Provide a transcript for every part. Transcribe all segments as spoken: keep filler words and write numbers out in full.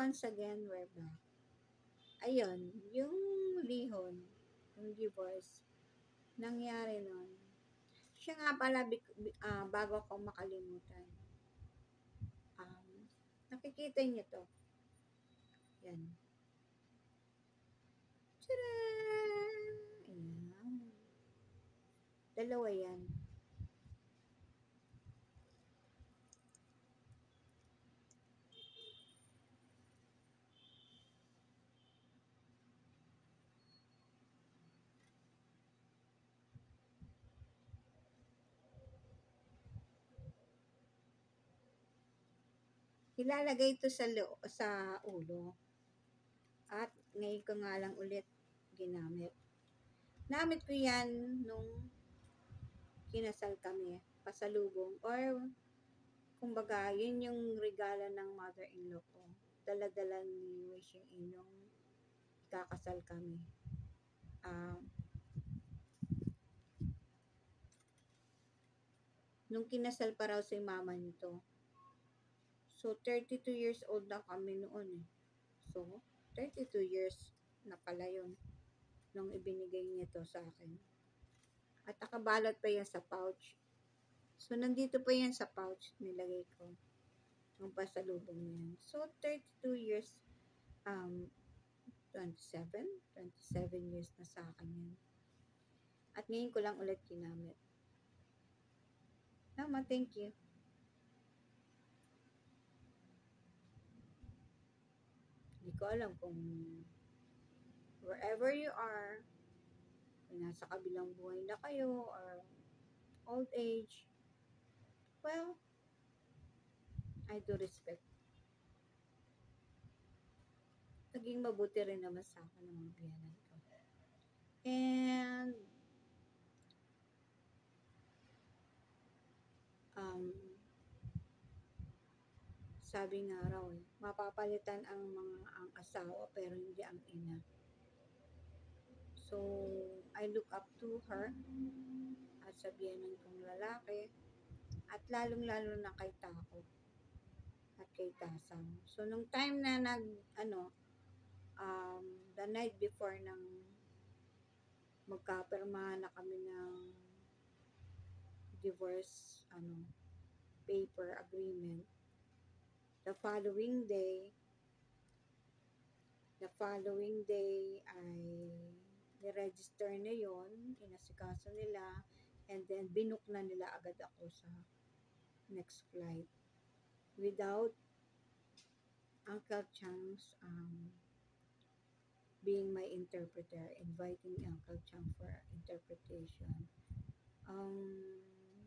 once again, we're back. Ayun, yung lihon, yung divorce, nangyari nun. Siya nga pala, bik- bi- ah, bago ko makalimutan. Um, nakikita niyo to. Yan. Tcharam! Ayan. Dalawa yan. Ilalagay ito sa, lo- sa ulo. At ngayon ko nga lang ulit ginamit. Namit ko yan nung kinasal kami, pasalubong, or kumbaga, yun yung regalo ng mother-in-law ko. Dala-dala ni Wishing In nung kakasal kami. Uh, nung kinasal pa raw si mama nito. So, thirty-two years old na kami noon eh. So, thirty-two years na pala yun nung ibinigay niya to sa akin. At nakabalot pa yan sa pouch. So, nandito pa yan sa pouch nilagay ko. Yung pasalubong niyan. So, thirty-two years, um, twenty-seven? twenty-seven years na sa akin yan. At ngayon ko lang ulit ginamit. Mama, thank you. Hindi ko alam kung wherever you are, kung nasa kabilang buhay na kayo, or old age, well, I do respect. Naging mabuti rin naman sa akin ng mga biyanan ko. And, um, sabi nga raw eh, mapapalitan ang mga ang asawa pero hindi ang ina. So, I look up to her at sa biyanan kong lalaki at lalong-lalo na kay Tako at kay Tasang. So, nung time na nag, ano, um, the night before ng magkapirma na kami ng divorce, ano, paper agreement, the following day, the following day ay ni-register na yon, inasikaso nila, and then binook na nila agad ako sa next flight without Uncle Chang's um, being my interpreter, inviting Uncle Chang for interpretation. Um,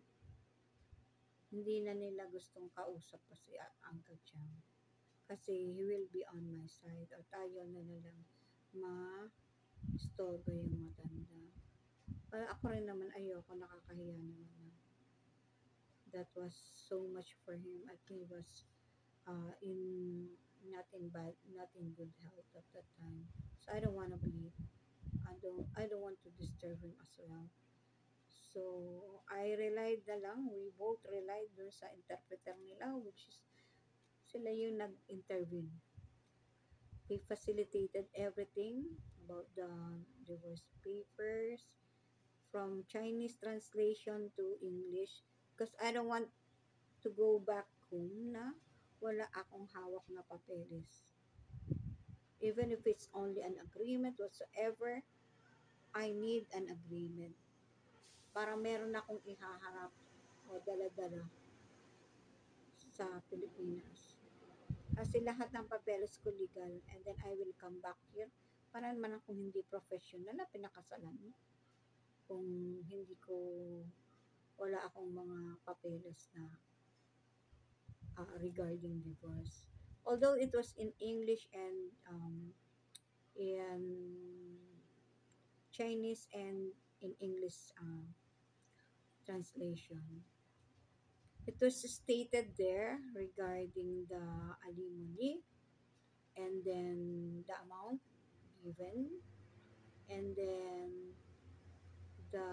hindi na nila gustong kausap pa si Uncle Chang kasi he will be on my side o tayo na na lang ma-storbo yung matanda. Pero ako rin naman ayoko, nakakahiya naman na that was so much for him at he was uh, in not in bad not in good health at that time, so I don't want to be I don't I don't want to disturb him as well. So I relied na lang, we both relied dun sa interpreter nila, which is sila yung nag-intervene. They facilitated everything about the divorce papers, from Chinese translation to English, because I don't want to go back home na wala akong hawak na papeles. Even if it's only an agreement whatsoever, I need an agreement para meron akong ihaharap o dala-dala sa Pilipinas. Kasi lahat ng papeles ko legal, and then I will come back here. Para naman akong hindi professional na pinakasalan kung hindi ko wala akong mga papeles na uh, regarding divorce. Although it was in English and um, in Chinese and in English uh, translation. It was stated there regarding the alimony and then the amount given and then the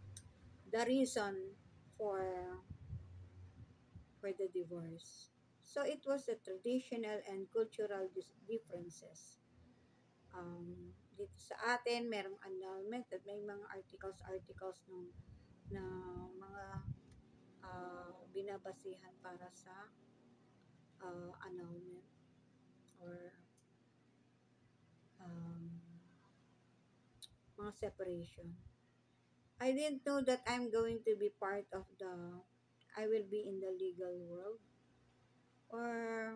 the reason for for the divorce. So it was the traditional and cultural dis- differences. Um, dito sa atin, merong annulment at may mga articles-articles ng na mga ah, binabasihan para sa ah, annulment or um, mga separation. I didn't know that I'm going to be part of the, I will be in the legal world or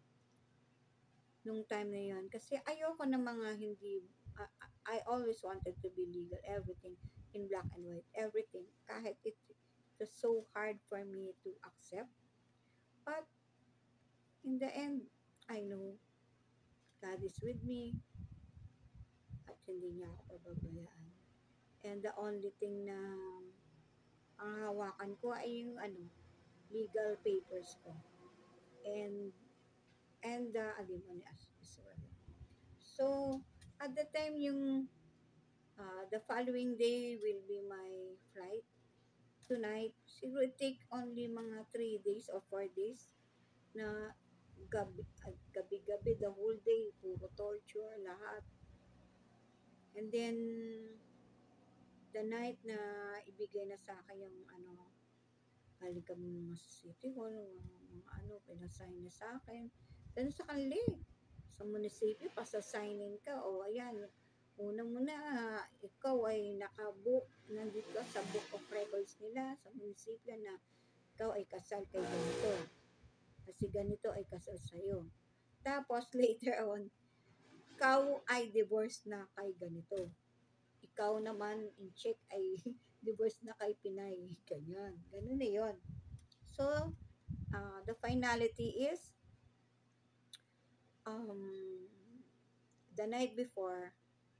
nung time na yun. Kasi ayoko ng mga hindi, uh, I always wanted to be legal, everything in black and white, everything. Kahit it, it was so hard for me to accept. But in the end, I know God is with me at hindi niya ako pababayaan. And the only thing na ang hawakan ko ay yung ano, legal papers ko. And and the alimony as, as well. So, at the time yung uh, the following day will be my flight tonight. Siguro it take only mga three days or four days na gabi, uh, gabi-gabi, the whole day, puro torture, lahat. And then, the night na ibigay na sa akin yung ano, galing kami mga sa City Hall, mga, mga ano, pinasign na sa akin. Ganun sa kanila eh. Sa munisipyo, pasasignin ka, o ayan, una muna, ikaw ay nakabook, nandito ka sa book of records nila, sa munisipyo na ikaw ay kasal kay ganito. Kasi ganito ay kasal sa'yo. Tapos, later on, ikaw ay divorced na kay ganito. Ikaw naman, in check, ay divorced na kay Pinay. Ganyan. Ganun na yun. So, uh, the finality is, um, the night before,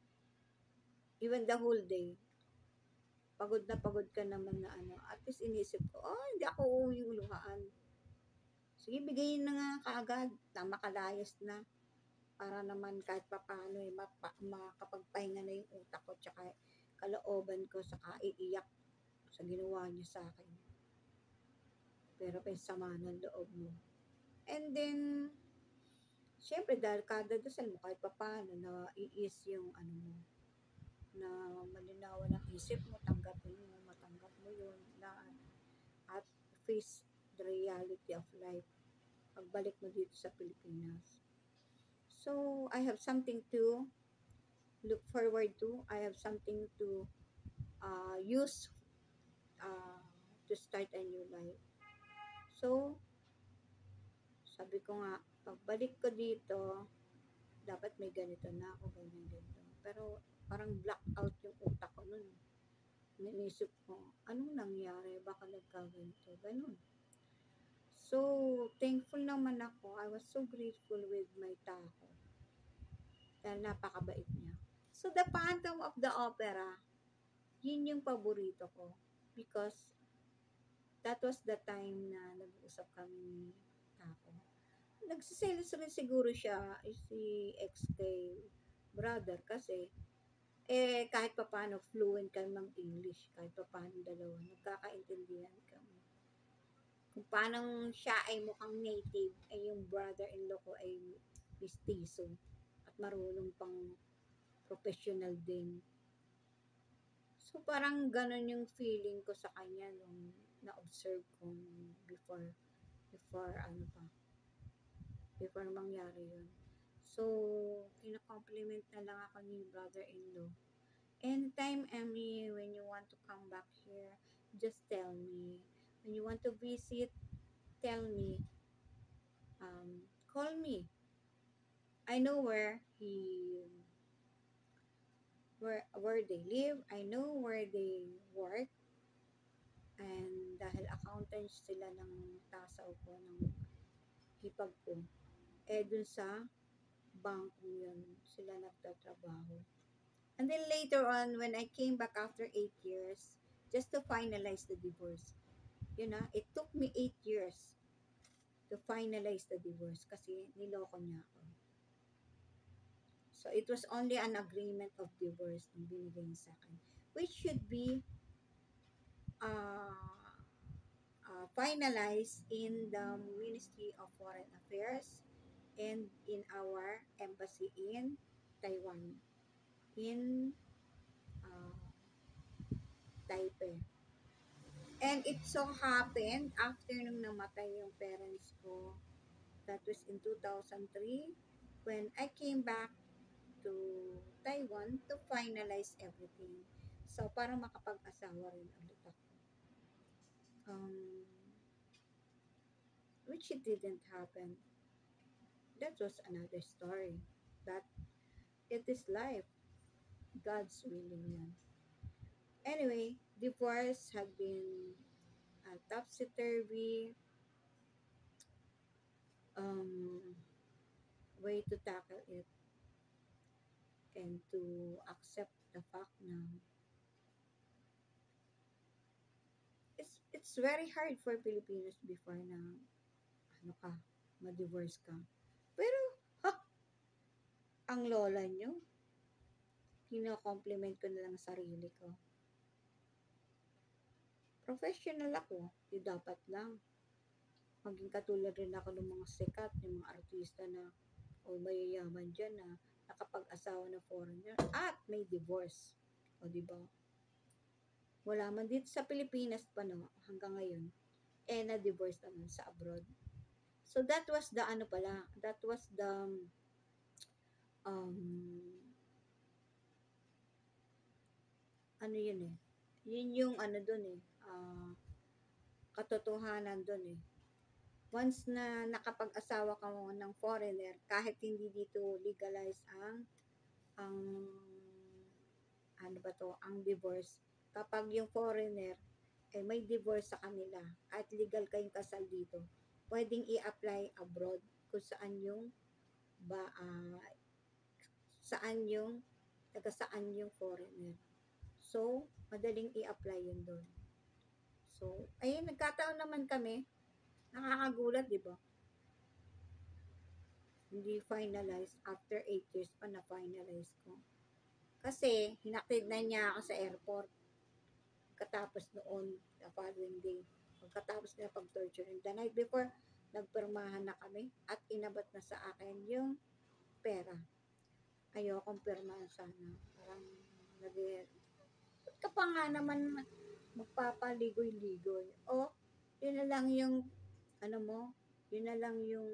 even the whole day, pagod na pagod ka naman na ano, at least inisip ko, oh, hindi ako uuwi uluhaan. Sige, bigayin na nga kaagad, na makalayas na, para naman kahit papaano eh, mapa, makapagpahinga na yung utak ko, tsaka kalooban ko, saka iiyak sa ginawa niya sa akin. Pero pa sama ng loob mo. And then, syempre dahil kada dasal mo kahit papaano na iis yung ano mo, na malinawan ang isip mo, tanggapin mo, matanggap mo yun, lahat. At face the reality of life. Pagbalik mo dito sa Pilipinas. So, I have something to look forward to. I have something to uh, use uh, to start a new life. So, sabi ko nga, pagbalik ko dito, dapat may ganito na ako, ganyan, ganito. Pero, parang blackout yung utak ko nun. Naisip ko, anong nangyari? Baka nagkaganito. Ganun. So, thankful naman ako. I was so grateful with my taho. Dahil napakabait niya. So, the Phantom of the Opera, yun yung paborito ko. Because, that was the time na nag-uusap kami ni taho. Nagsiselos rin siguro siya, eh, si ex kay brother, kasi eh kahit pa paano fluent kami ng English, kahit pa paano dalawa, nagkakaintindihan kami. Kung paano siya ay mukhang native, ay yung brother-in-law ko ay mistiso at marunong pang professional din. So parang ganun yung feeling ko sa kanya nung na-observe ko before, before ano pa, before mangyari yun. So, kina-compliment na lang ako ni brother-in-law. Anytime, Emmy, when you want to come back here, just tell me. When you want to visit, tell me. Um, call me. I know where he, where where they live. I know where they work. And dahil accountants sila ng tasaw ko, ng hipag ko, eh dun sa bangko yun, sila nagtatrabaho. And then later on, when I came back after eight years, just to finalize the divorce, you know, it took me eight years to finalize the divorce kasi niloko niya ako. So, it was only an agreement of divorce na binigay niya sa akin, which should be uh, uh, finalized in the Ministry of Foreign Affairs and in our embassy in Taiwan, in uh, Taipei. And it so happened, after nung namatay yung parents ko, that was in two thousand three, when I came back to Taiwan to finalize everything. So, para makapag-asawa rin ulit ako. Um, which it didn't happen. That was another story. But it is life. God's willing yan. Anyway, divorce had been a topsy-turvy um, way to tackle it and to accept the fact na it's it's very hard for Filipinos before na ano ka, ma-divorce ka. Pero, ha, ang lola nyo, kino-compliment ko na lang sarili ko. Professional ako, di dapat lang. Maging katulad rin ako ng mga sikat, ng mga artista na o mayayaman dyan na nakapag-asawa na foreigner at may divorce. O di ba? Wala man dito sa Pilipinas pa no, hanggang ngayon. Eh, na-divorce naman sa abroad. So, that was the ano pala, that was the um, ano yun eh. Yun yung ano dun eh, uh, katotohanan dun eh. Once na nakapag-asawa ka mo ng foreigner, kahit hindi dito legalize ang ang ano ba to, ang divorce, kapag yung foreigner eh may divorce sa kanila at legal kayong kasal dito, pwedeng i-apply abroad kung saan yung ba uh, saan yung taga saan yung foreigner. So, madaling i-apply yun doon. So, ayun, nagkataon naman kami. Nakakagulat, di ba? Hindi finalized. After eight years pa na-finalize ko. Kasi, hinakid na niya ako sa airport. Katapos noon, the following day. Pagkatapos na pag-torture. And the night before, nagpirmahan na kami at inabot na sa akin yung pera. Ayokong pirmahan sana. Parang, nag- ka pa nga naman magpapaligoy-ligoy. O, yun na lang yung, ano mo, yun na lang yung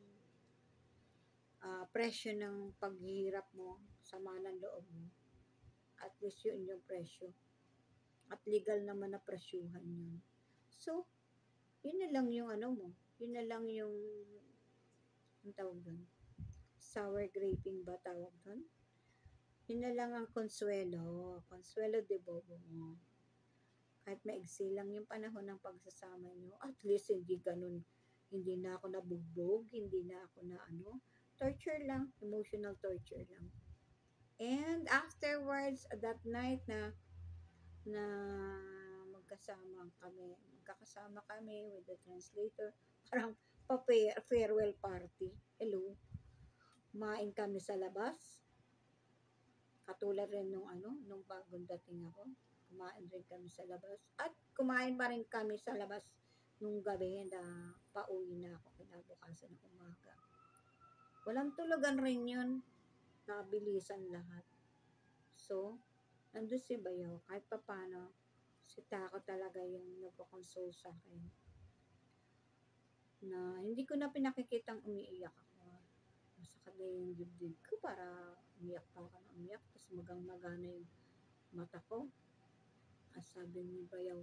uh, presyo ng paghihirap mo, sama ng loob mo. At least yun yung presyo. At legal naman na presyuhan yun. So, yun na lang yung ano mo, yun na lang yung, ang tawag doon, sour graping ba tawag doon? Yun na lang ang consuelo, consuelo de bobo mo. Kahit maigsi lang yung panahon ng pagsasama nyo, at least hindi ganun, hindi na ako nabugbog, hindi na ako na ano, torture lang, emotional torture lang. And afterwards, that night na, na magkasama kami, magkakasama kami with the translator, parang pa-farewell party. Hello, kumain kami sa labas, katulad rin nung ano, nung bagong dating ako. Kumain rin kami sa labas. At kumain pa rin kami sa labas nung gabi na pauwi na ako kinabukasan ng umaga. Walang tulugan rin yun. Nakabilisan lahat. So, nandun si Bayaw. Kahit pa paano, si Tako talaga yung nagko-console sa akin. Na hindi ko na pinakikitang umiiyak ako. Masakit na yung dibdib ko para umiyak pa ako na umiyak. Tapos magang-magana yung mata ko. At sabi ni Bayaw,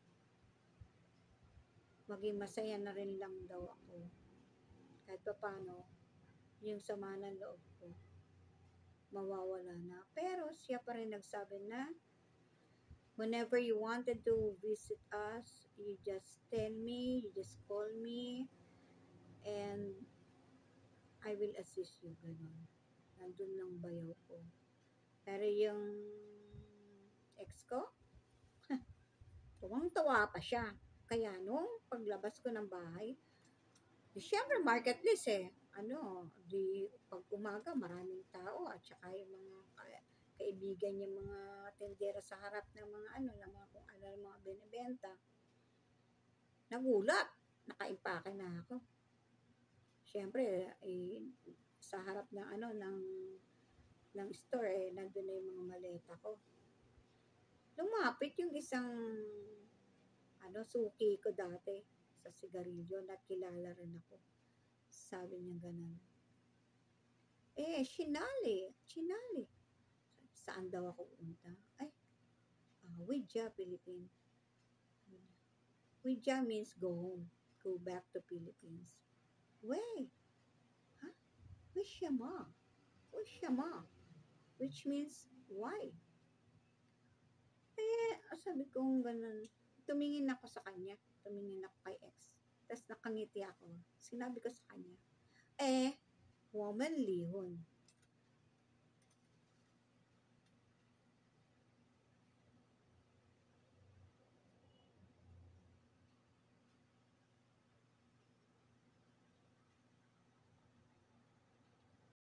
maging masaya na rin lang daw ako. Kahit pa paano, yung sama ng loob ko, mawawala na. Pero siya pa rin nagsabi na, whenever you wanted to visit us, you just tell me, you just call me, and I will assist you. Ganun. Nandun lang Bayaw ko. Pero yung ex ko, tuwang-tawa pa siya. Kaya nung paglabas ko ng bahay, di syempre marketplace eh. Ano, di pag umaga maraming tao at saka yung mga ka- kaibigan yung mga tendera sa harap ng mga ano, ng mga kung ano ng mga binibenta. Nagulat, nakaimpake na ako. Siyempre, eh, sa harap ng ano, ng ng store, eh, nandun na yung mga maleta ko. Lumapit yung isang, ano, suki ko dati sa sigarilyo, nakilala rin ako. Sabi niya ganun. Eh, sinali, sinali. Saan daw ako punta? Ay, uh, Widya, Philippines. Widya means go home. Go back to Philippines. Wait, huh? Wisya ma. Wisya ma. Which means, why? Eh, sabi ko ganun. Tumingin ako sa kanya. Tumingin ako kay ex. Tapos nakangiti ako. Sinabi ko sa kanya, eh, woman lihon.